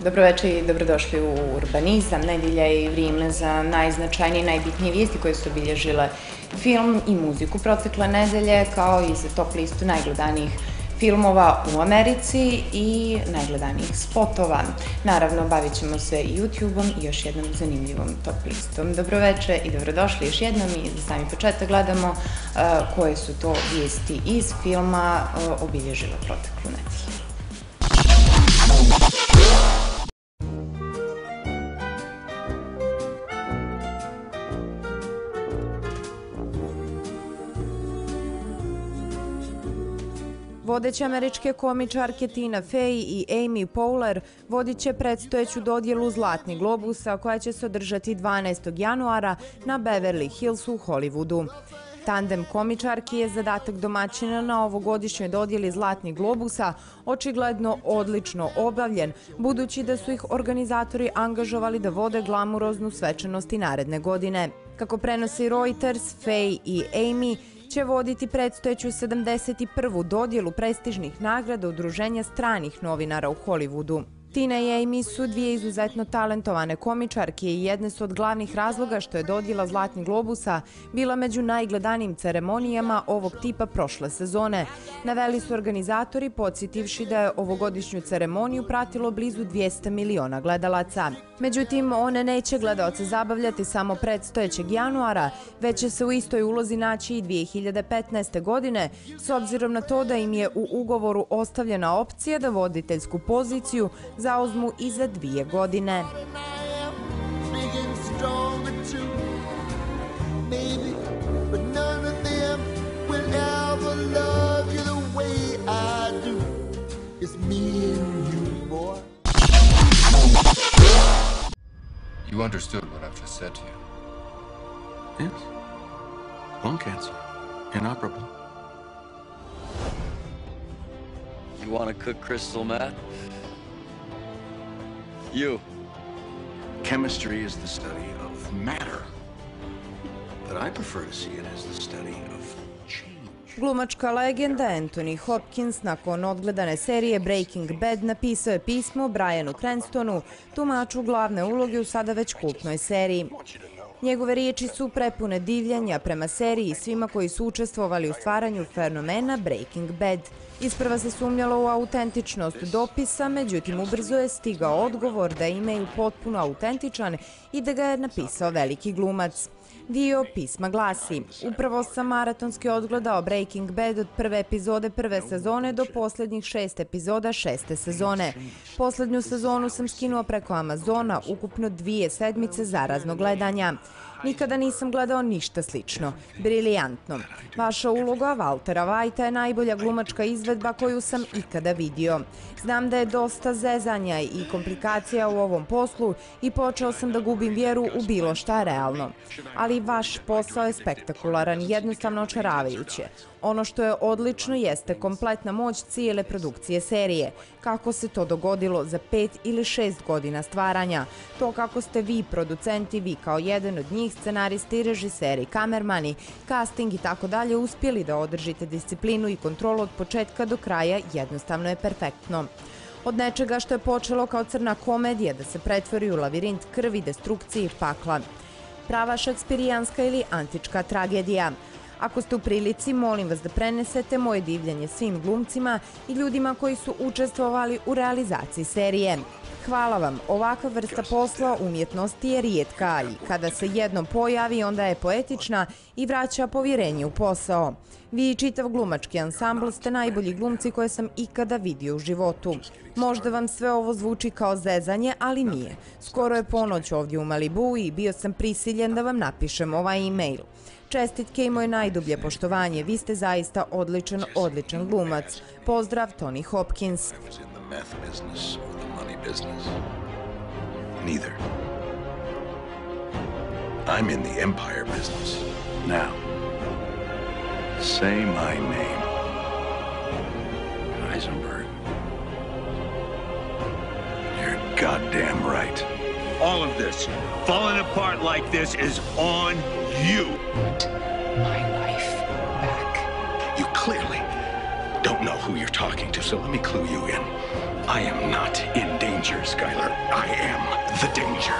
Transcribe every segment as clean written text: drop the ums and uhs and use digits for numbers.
Dobroveče i dobrodošli u Urbanizam. Nedelja je i vrijeme za najznačajnije i najbitnije vijesti koje su obilježile film i muziku protekle nedelje, kao i za top listu najgledanijih filmova u Americi i najgledanijih spotova. Naravno, bavit ćemo se i YouTube-om i još jednom zanimljivom top listom. Dobroveče i dobrodošli još jednom i za sami početak gledamo koje su to vijesti iz filma obilježile proteklu nedelju. Vodeće američke komičarke Tina Fey i Amy Poehler vodit će predstojeću dodjelu Zlatnih globusa koja će se održati 12. januara na Beverly Hillsu u Hollywoodu. Tandem komičarki je zadatak domaćina na ovogodišnjoj dodjeli Zlatnih globusa očigledno odlično obavljen, budući da su ih organizatori angažovali da vode glamuroznu svečanost i naredne godine. Kako prenosi Reuters, Fey i Amy će voditi predstojeću 71. dodjelu prestižnih nagrada Udruženja stranih novinara u Hollywoodu. Tina i Amy su dvije izuzetno talentovane komičarke i jedne su od glavnih razloga što je dodjela Zlatnih globusa bila među najgledanijim ceremonijama ovog tipa prošle sezone. Naveli su organizatori, podsjetivši da je ovogodišnju ceremoniju pratilo blizu 200 miliona gledalaca. Međutim, one neće gledaoce zabavljati samo predstojećeg januara, već će se u istoj ulozi naći i 2015. godine, s obzirom na to da im je u ugovoru ostavljena opcija da voditeljsku poziciju zauzmu i za 2 godine. You understood what I've just said to you? Yes. Lung cancer. Inoperable. You want to cook crystal meth? You. Chemistry is the study of matter. But I prefer to see it as the study of change. Glumačka legenda Anthony Hopkins nakon odgledane serije Breaking Bad napisao je pismo Brianu Cranstonu, tumaču glavne uloge u sada već kultnoj seriji. Njegove riječi su prepune divljenja prema seriji i svima koji su učestvovali u stvaranju fenomena Breaking Bad. Isprva se sumnjalo u autentičnost dopisa, međutim ubrzo je stigao odgovor da je e-mail potpuno autentičan i da ga je napisao veliki glumac. Dio pisma glasi: upravo sam maratonski odgledao Breaking Bad od prve epizode prve sezone do posljednjih 6 epizoda 6. sezone. Posljednju sezonu sam skinuo preko Amazona, ukupno 2 sedmice zaraznog gledanja. Nikada nisam gledao ništa slično. Briljantno. Vaša uloga Waltera Whitea je najbolja glumačka izvedba koju sam ikada vidio. Znam da je dosta zezanja i komplikacija u ovom poslu i počeo sam da gubim vjeru u bilo šta realno. Ali vaš posao je spektakularan i jednostavno očaravajuće. Ono što je odlično jeste kompletna moć cijele produkcije serije. Kako se to dogodilo za 5 ili 6 godina stvaranja. To kako ste vi, producenti, vi kao jedan od njih, scenaristi, režiseri, kamermani, casting i tako dalje, uspjeli da održite disciplinu i kontrolu od početka do kraja, jednostavno je perfektno. Od nečega što je počelo kao crna komedija da se pretvori u lavirint krvi, destrukcije i pakla. Prava šekspirijanska ili antička tragedija. Ako ste u prilici, molim vas da prenesete moje divljenje svim glumcima i ljudima koji su učestvovali u realizaciji serije. Hvala vam, ovakva vrsta posla umjetnosti je rijetka i kada se jednom pojavi onda je poetična i vraća povjerenje u posao. Vi i čitav glumački ansambl ste najbolji glumci koje sam ikada vidio u životu. Možda vam sve ovo zvuči kao zezanje, ali nije. Skoro je ponoć ovdje u Malibu i bio sam prisiljen da vam napišem ovaj e-mail. Čestitke i moje najdublje poštovanje, vi ste zaista odličan glumac. Pozdrav, Tony Hopkins. Neither. I'm in the empire business. Now, say my name. Heisenberg. You're goddamn right. All of this, falling apart like this, is on you. Want my life back. You clearly don't know who you're talking to, so let me clue you in. I am not in danger, Skylar. I am the danger.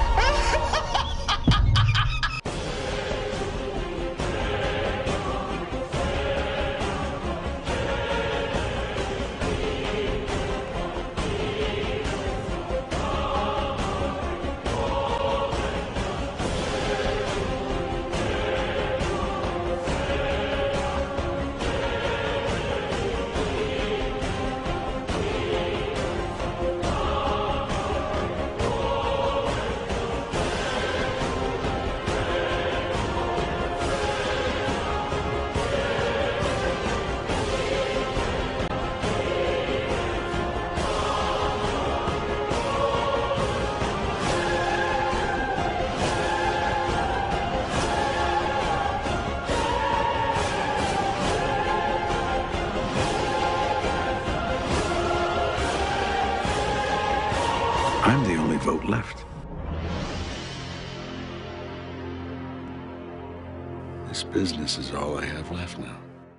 I'm the only vote left. This business is all I have left now.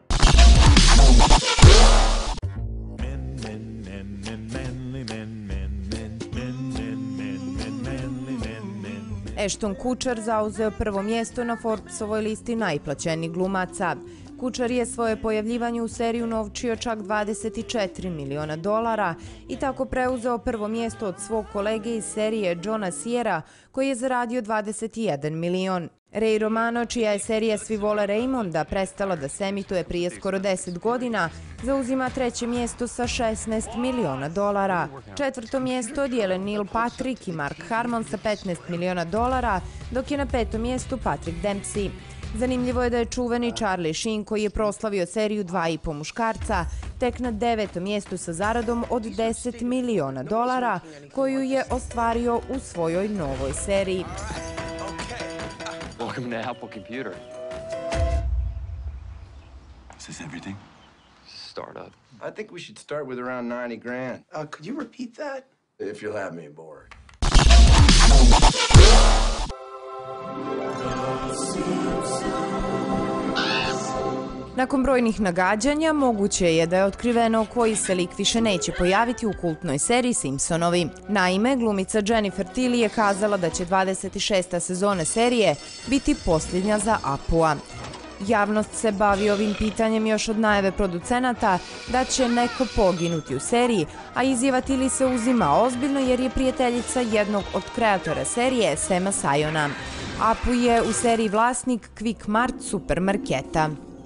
Ashton Kutcher zauzeo prvo mjesto na Forbesovoj listi najplaćenijih glumaca. Kutcher je svoje pojavljivanje u seriju unovčio čak $24 miliona i tako preuzeo prvo mjesto od svog kolege iz serije Johna Siera, koji je zaradio $21 milion. Ray Romano, čija je serija Svi vole Raymonda prestala da se emituje prije skoro 10 godina, zauzima treće mjesto sa $16 miliona. Četvrto mjesto dijele Neil Patrick i Mark Harmon sa $15 miliona, dok je na petom mjestu Patrick Dempsey. Zanimljivo je da je čuveni Charlie Sheen, koji je proslavio seriju Dva i po muškarca, tek na 9. mjestu sa zaradom od $10 miliona, koju je ostvario u svojoj novoj seriji. Welcome to Apple Computer. Is this everything? Startup. I think we should start with around 90 grand. Could you repeat that? If you'll have me aboard. Nakon brojnih nagađanja, moguće je da je otkriveno koji se lik više neće pojaviti u kultnoj seriji Simpsonovi. Naime, glumica Jennifer Tilly je kazala da će 26. sezone serije biti posljednja za Apua. Javnost se bavi ovim pitanjem još od najave producenata da će neko poginuti u seriji, a izjava Tilly se uzima ozbiljno jer je prijateljica jednog od kreatora serije, Sama Sayona. Apu je u seriji vlasnik Quick Mart supermarketa.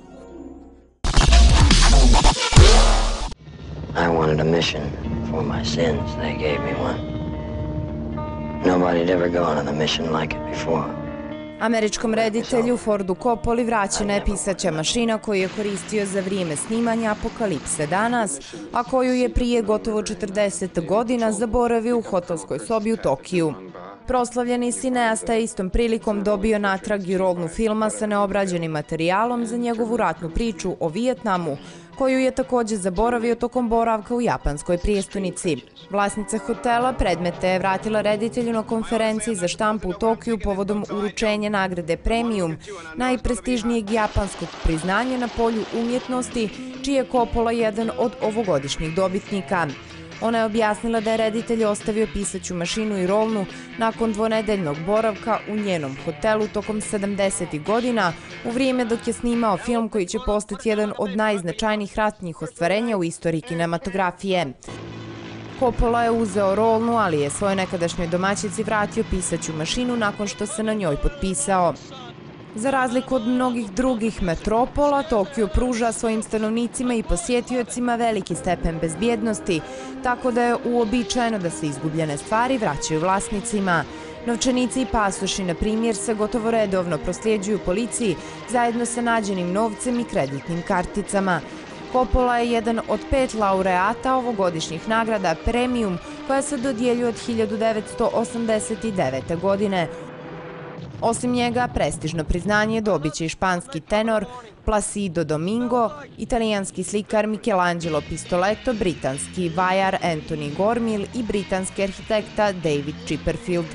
I wanted a mission for my sins. They gave me one. Nobody had ever gone on a mission like it before. Američkom reditelju Fordu Coppoli vraćena je pisaća mašina koju je koristio za vrijeme snimanja Apokalipse danas, a koju je prije gotovo 40 godina zaboravio u hotelskoj sobi u Tokiju. Proslavljeni sineasta je istom prilikom dobio natrag i rolnu filma sa neobrađenim materijalom za njegovu ratnu priču o Vijetnamu, koju je također zaboravio tokom boravka u japanskoj prijestonici. Vlasnica hotela predmete je vratila reditelju na konferenciji za štampu u Tokiju povodom uručenja nagrade Premium, najprestižnijeg japanskog priznanja na polju umjetnosti, čiji je Coppola jedan od ovogodišnjih dobitnika. Ona je objasnila da je reditelj ostavio pisaću mašinu i rolnu nakon dvonedeljnog boravka u njenom hotelu tokom 70. godina, u vrijeme dok je snimao film koji će postati jedan od najznačajnijih ratnih ostvarenja u istoriji kinematografije. Coppola je uzeo rolnu, ali je svojoj nekadašnjoj domaćici vratio pisaću mašinu nakon što se na njoj potpisao. Za razliku od mnogih drugih metropola, Tokio pruža svojim stanovnicima i posjetiocima veliki stepen bezbjednosti, tako da je uobičajeno da se izgubljene stvari vraćaju vlasnicima. Novčanici i pasoši, na primjer, se gotovo redovno prosljeđuju policiji zajedno sa nađenim novcem i kreditnim karticama. Coppola je jedan od 5 laureata ovogodišnjih nagrada Premium, koja se dodjeljuje od 1989. godine. Osim njega, prestižno priznanje dobit će i španski tenor Placido Domingo, italijanski slikar Michelangelo Pistoletto, britanski vajar Anthony Gormil i britanski arhitekta David Chipperfield.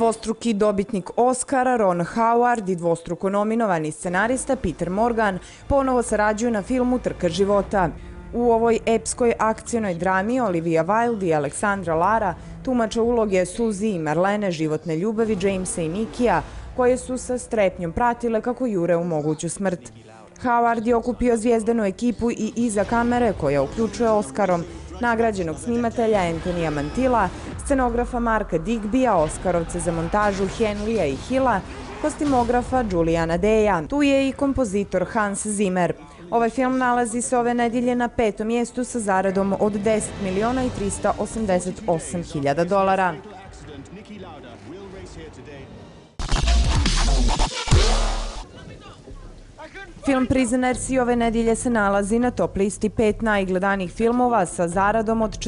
Dvostruki dobitnik Oscara Ron Howard i dvostruko nominovani scenarista Peter Morgan ponovo sarađuju na filmu Trka života. U ovoj epskoj akcionoj drami Olivia Wilde i Aleksandra Lara tumače uloge Suzy i Marlene, životne ljubavi Jamesa i Nikija, koje su sa strepnjom pratile kako jure u moguću smrt. Howard je okupio zvijezdanu ekipu i iza kamere koja uključuje Oskarom nagrađenog snimatelja Antonija Mantilla, scenografa Marka Digbija, Oskarovce za montažu Henlija i Hilla, kostimografa Juliana Deja. Tu je i kompozitor Hans Zimmer. Ovaj film nalazi se ove nedjelje na 5. mjestu sa zaradom od $10.388.000. Film Prisoners i ove nedjelje se nalazi na top listi 5 najgledanijih filmova sa zaradom od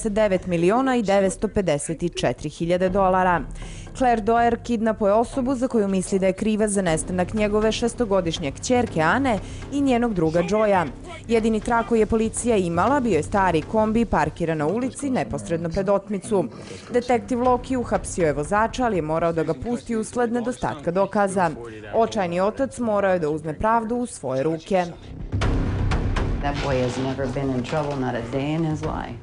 $49.954.000. Claire Doer kidnapuje osobu za koju misli da je kriva za nestanak njegove 6-godišnje kćerke Ane i njenog druga Joya. Jedini trag koji je policija imala bio je stari kombi parkiran na ulici neposredno pred otmicu. Detektiv Loki uhapsio je vozača, ali je morao da ga pusti usled nedostatka dokaza. Očajni otac morao je da uzme pravdu u svoje ruke. That boy has never been in trouble, not a day in his life.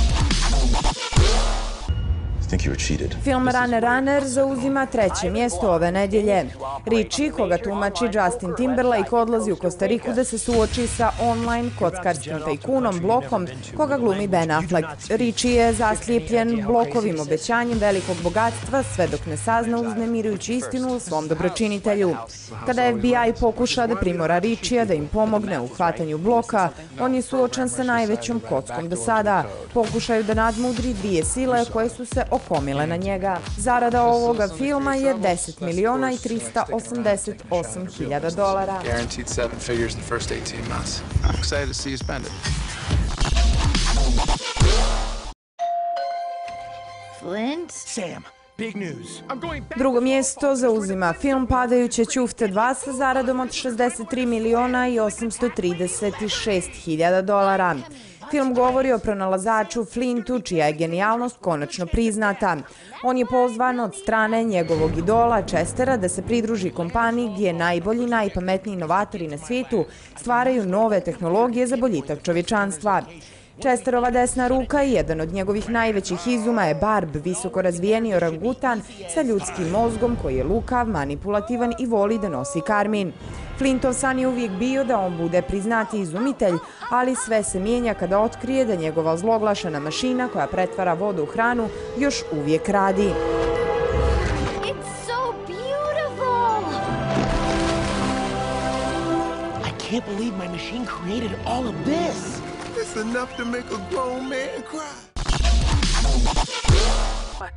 Film Runner zauzima 3. mjesto ove nedjelje. Richie, koga tumači Justin Timberlake, odlazi u Kostariku da se suoči sa online kockarskim tajkunom Blokom, koga glumi Ben Affleck. Richie je zaslijepljen Blokovim obećanjem velikog bogatstva sve dok ne sazna uznemirujući istinu o svom dobročinitelju. Kada FBI pokuša da primora Richija da im pomogne u hvatanju Bloka, on je suočan sa najvećom kockom do sada. Pokušaju da nadmudri dvije sile koje su se okomile na njega. Zarada ovoga filma je $10.388.000. Guaranteed 7 figures in the first 18 months. I'm excited to see you spend it. Flint? Sam. Big news. I'm going back. Drugo mjesto zauzima film Padajuće ćufte 2 sa zaradom od $63.836.000. Film govori o pronalazaču Flintu, čija je genijalnost konačno priznata. On je pozvan od strane njegovog idola Chestera da se pridruži kompaniji gdje najbolji, najpametniji inovatori na svijetu stvaraju nove tehnologije za boljitak čovječanstva. Chesterova desna ruka i jedan od njegovih najvećih izuma je Barb, visoko razvijeni orangutan sa ljudskim mozgom koji je lukav, manipulativan i voli da nosi karmin. Flintov san je uvijek bio da on bude priznati izumitelj, ali sve se mijenja kada otkrije da njegova ozloglašena mašina koja pretvara vodu u hranu još uvijek radi. It's so beautiful. I can't believe my machine created all of this. It's enough to make a grown man cry. What?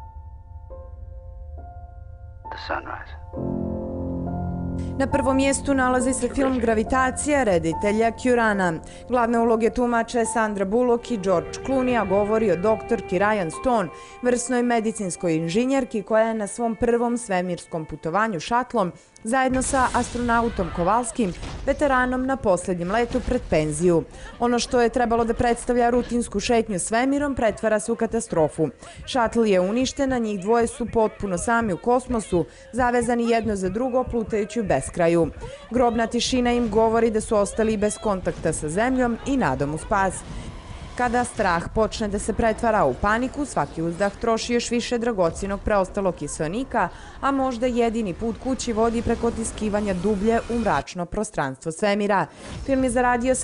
The sunrise. Na prvom mjestu nalazi se film Gravitacija reditelja Curana. Glavne uloge tumače Sandra Bullock i George Clooney, a govori o doktorki Ryan Stone, vrsnoj medicinskoj inženjerki koja je na svom prvom svemirskom putovanju šatlom zajedno sa astronautom Kowalskim, veteranom na posljednjem letu pred penziju. Ono što je trebalo da predstavlja rutinsku šetnju svemirom pretvara se u katastrofu. Šatl je uništen, a njih dvoje su potpuno sami u kosmosu, zavezani jedno za drugo plutajući u beskraju. Grobna tišina im govori da su ostali bez kontakta sa zemljom i nadom u spas. Kada strah počne da se pretvara u paniku, svaki uzdah troši još više dragocjenog preostalog kiseonika, a možda jedini put kući vodi preko otiskivanja dublje u mračno prostranstvo svemira. Film je zaradio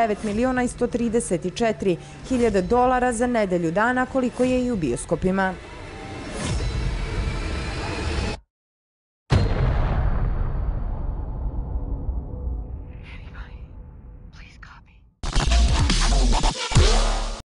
$79.134.000 za nedelju dana, koliko je i u bioskopima.